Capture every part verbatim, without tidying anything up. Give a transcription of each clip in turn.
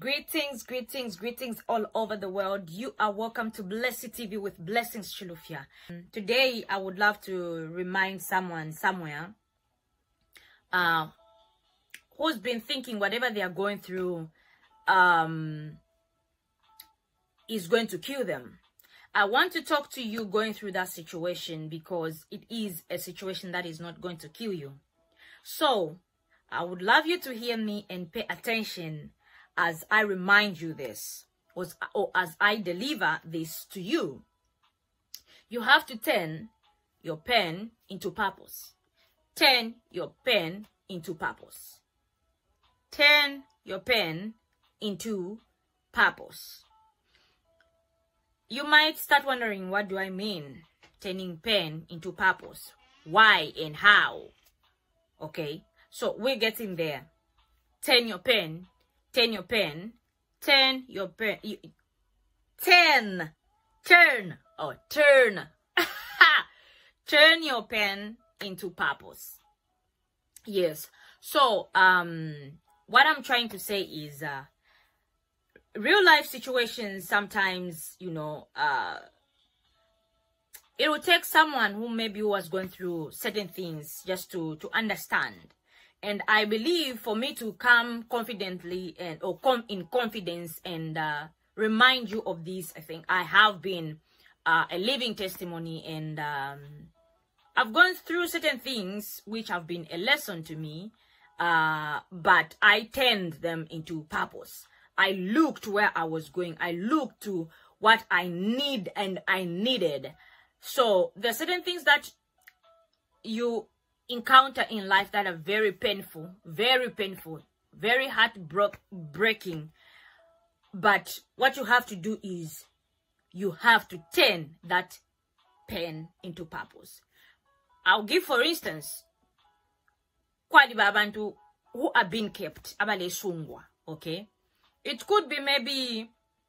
Greetings, greetings, greetings all over the world. You are welcome to Blessed T V with Blessings Chilufia. Today, I would love to remind someone somewhere uh, who's been thinking whatever they are going through um, is going to kill them. I want to talk to you going through that situation because it is a situation that is not going to kill you. So, I would love you to hear me and pay attention as I remind you this, or, or as I deliver this to you. You have to turn your pen into purpose. Turn your pen into purpose. Turn your pen into purpose. You might start wondering, what do I mean? Turning pen into purpose. Why and how? Okay, so we're getting there. Turn your pen. Turn your pen, turn your pen, you, turn, turn, or turn, turn your pen into purpose. Yes, so, um, what I'm trying to say is, uh, real life situations sometimes, you know, uh, it will take someone who maybe was going through certain things just to, to understand. And I believe for me to come confidently and or come in confidence and uh, remind you of this, I think I have been uh, a living testimony, and um, I've gone through certain things which have been a lesson to me, uh, but I turned them into purpose. I looked where I was going. I looked to what I need and I needed. So there are certain things that you encounter in life that are very painful, very painful, very heartbreaking. But what you have to do is you have to turn that pen into purpose. I'll give, for instance, kwali babantu who are being kept, abale sungwa, okay? It could be maybe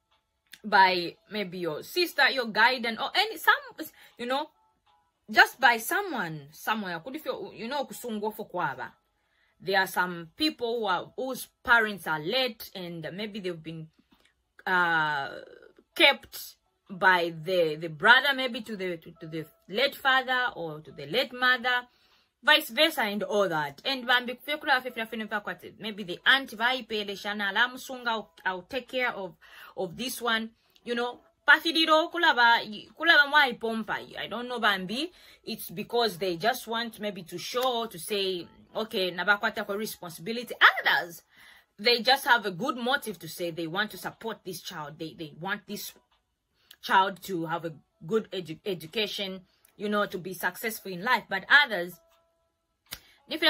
by maybe your sister, your guardian, or any some, you know, just by someone somewhere. Could if you you know kusungwa for kwaba. There are some people who are, whose parents are late, and maybe they've been uh kept by the the brother, maybe to the to, to the late father or to the late mother, vice versa, and all that. And maybe the aunt I'll, I'll take care of of this one, you know. I don't know, Bambi. It's because they just want maybe to show, to say, okay, nabakwata for responsibility. Others, they just have a good motive to say they want to support this child. They they want this child to have a good edu education, you know, to be successful in life. But others, and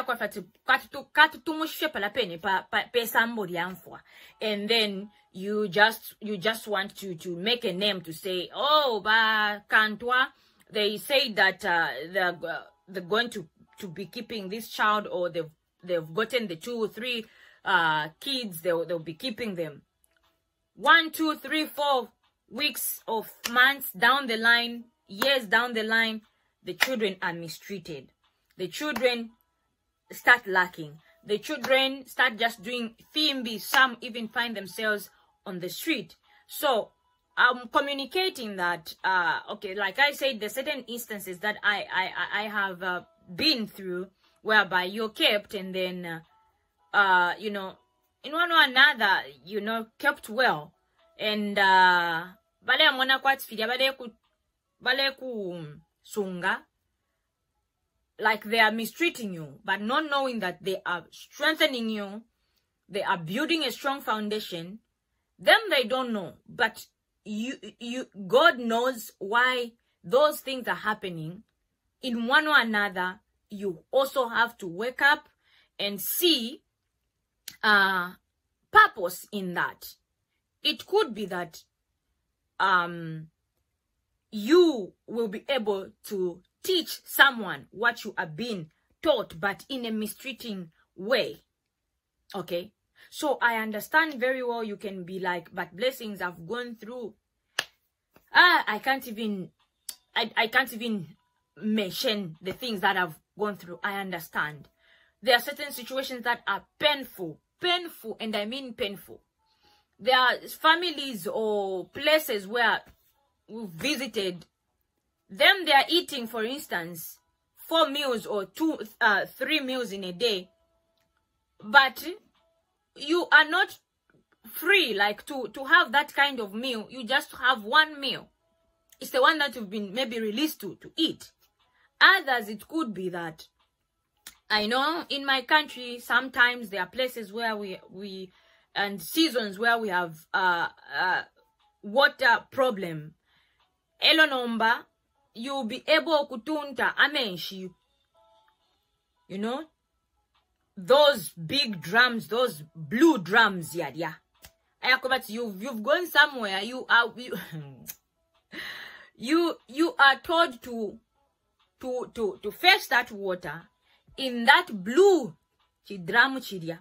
then you just you just want to to make a name to say, oh, ba kantwa, they say that uh, they're uh, they're going to to be keeping this child, or they've they've gotten the two or three uh kids, they'll they'll be keeping them. One, two, three, four weeks of months down the line, years down the line, the children are mistreated. The children start lacking. The children start just doing thimbi. Some even find themselves on the street. So I'm communicating that, uh, okay, like I said, there's certain instances that I I I have uh, been through, whereby you're kept, and then, uh, uh, you know, in one or another, you know, kept well, and uh, bale amona kwatsfidia bale ku bale ku sunga. Like they are mistreating you, but not knowing that they are strengthening you, they are building a strong foundation. Them they don't know, but you, you, God knows why those things are happening. In one or another, you also have to wake up and see uh, purpose in that. It could be that um, you will be able to teach someone what you are being taught, but in a mistreating way. Okay? So I understand very well. You can be like, but Blessings, I've gone through. Ah, I can't even, I, I can't even mention the things that I've gone through. I understand. There are certain situations that are painful, painful, and I mean painful. there are families or places where we've visited them, they are eating, for instance, four meals or two, uh, three meals in a day, but you are not free, like, to, to have that kind of meal. You just have one meal. It's the one that you've been maybe released to, to eat. Others, it could be that, I know in my country, sometimes there are places where we, we and seasons where we have uh, uh, water problem. Elo nomba, you'll be able kutunta amenshi. You know, those big drums, those blue drums, yeah, yeah. But you've you've gone somewhere. You are you, you you are told to to to to fetch that water in that blue drum chidia.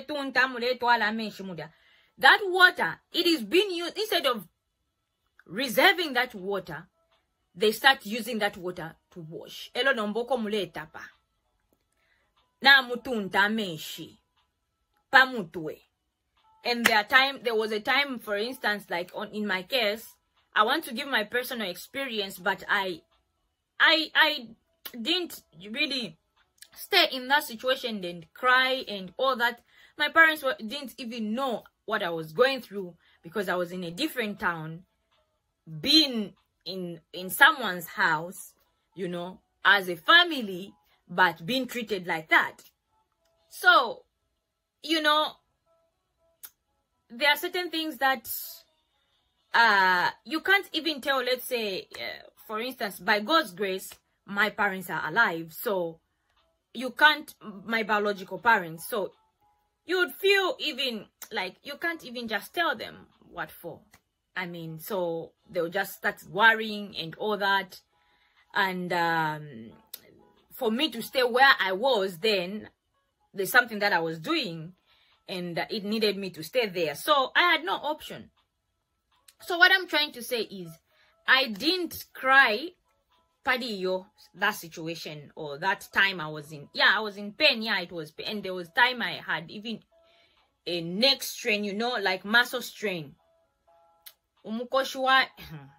That water, it is being used instead of reserving that water. They start using that water to wash. Elo nomboko muleta pa. Na mutunta meshi. Pamutwe. And there time there was a time, for instance, like on in my case, I want to give my personal experience, but I I I didn't really stay in that situation and cry and all that. My parents were, didn't even know what I was going through because I was in a different town, being in in someone's house, you know, as a family, but being treated like that. So, you know, there are certain things that uh you can't even tell. Let's say, uh, for instance, by God's grace, my parents are alive, so you can't, my biological parents, so you would feel even like you can't even just tell them what for. I mean, so they'll just start worrying and all that. And um, for me to stay where I was then, there's something that I was doing and it needed me to stay there. So I had no option. So what I'm trying to say is, I didn't cry Padiyo, that situation or that time I was in. Yeah, I was in pain. Yeah, it was pain. And there was time I had even a neck strain, you know, like muscle strain. Umukoshwa,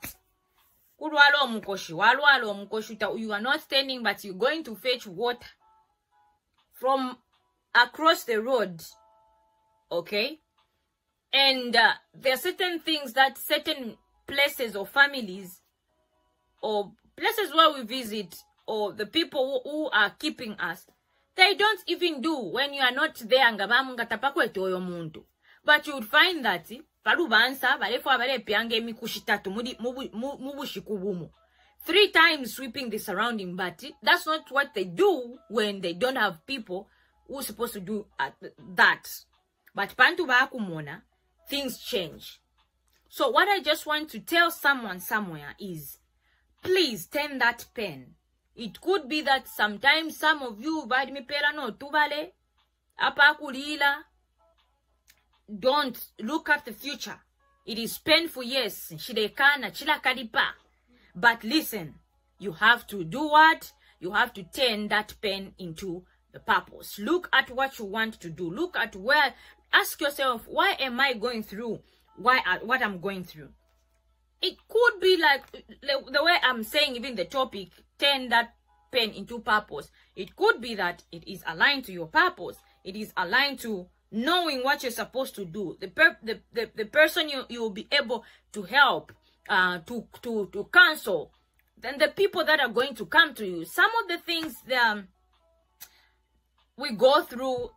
you are not standing, but you're going to fetch water from across the road. Okay? And uh, there are certain things that certain places or families or places where we visit or the people who, who are keeping us, they don't even do when you are not there. But you would find that three times sweeping the surrounding, but that's not what they do when they don't have people who are supposed to do that. But pantu kumona, things change. So what I just want to tell someone somewhere is, please turn that pen. It could be that sometimes some of you bad mi perano tubale apakulila. Don't look at the future. It is painful, yes. Shidekana chila kadipa. But listen, you have to do what? You have to turn that pen into the purpose. Look at what you want to do. Look at where. Ask yourself, why am I going through why what I'm going through? It could be like the way I'm saying, even the topic, turn that pen into purpose. It could be that it is aligned to your purpose. It is aligned to knowing what you're supposed to do. The per the, the, the person you, you will be able to help, uh, to, to, to counsel. Then the people that are going to come to you. Some of the things that um, we go through,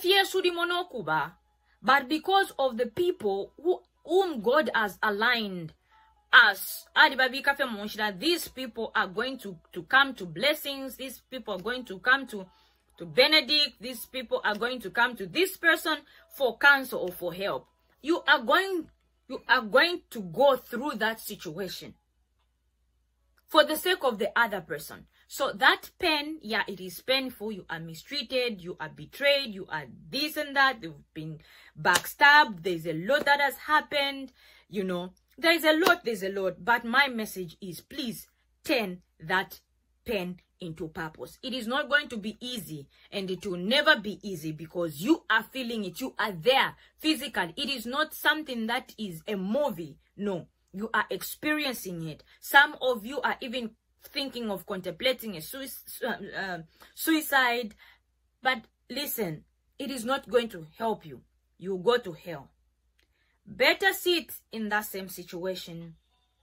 but because of the people who, whom God has aligned us, these people are going to, to come to blessings. These people are going to come to, to benedict. These people are going to come to this person for counsel or for help. You are going, you are going to go through that situation for the sake of the other person. So that pain, yeah, it is painful. You are mistreated, you are betrayed, you are this and that. You've been backstabbed. There's a lot that has happened. You know, there's a lot, there's a lot. But my message is, please turn that pain. pain into purpose. It is not going to be easy, and it will never be easy because you are feeling it. You are there physically. It is not something that is a movie. No, you are experiencing it. Some of you are even thinking of contemplating a suicide, uh, suicide. But listen, it is not going to help you. You go to hell. Better sit in that same situation.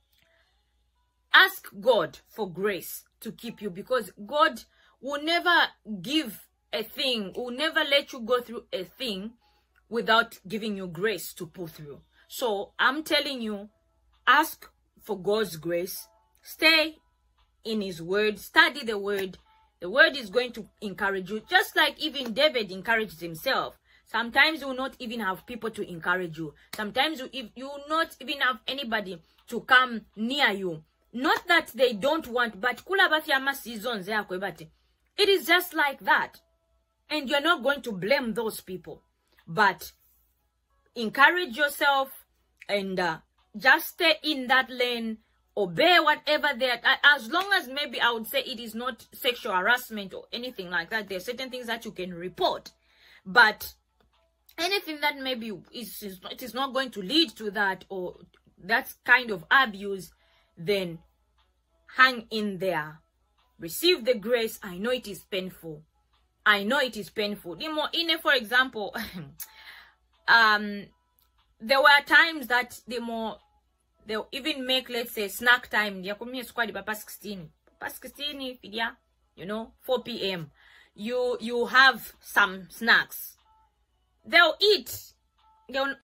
Ask God for grace to keep you, because God will never give a thing, will never let you go through a thing without giving you grace to pull through. So I'm telling you, ask for God's grace. Stay in his word. Study the word. The word is going to encourage you. Just like even David encouraged himself. Sometimes you will not even have people to encourage you. Sometimes you, if you will not even have anybody to come near you. Not that they don't want, but seasons it is just like that. And you're not going to blame those people. But encourage yourself and uh, just stay in that lane. Obey whatever they are. As long as maybe I would say it is not sexual harassment or anything like that. There are certain things that you can report. But anything that maybe is, is it is not going to lead to that, or that kind of abuse, then hang in there. Receive the grace. I know it is painful. I know it is painful. For example, um, there were times that the more they'll even make, let's say, snack time. Papa sixteen, Papa sixteen, you know, four P M You you have some snacks. They'll eat. They'll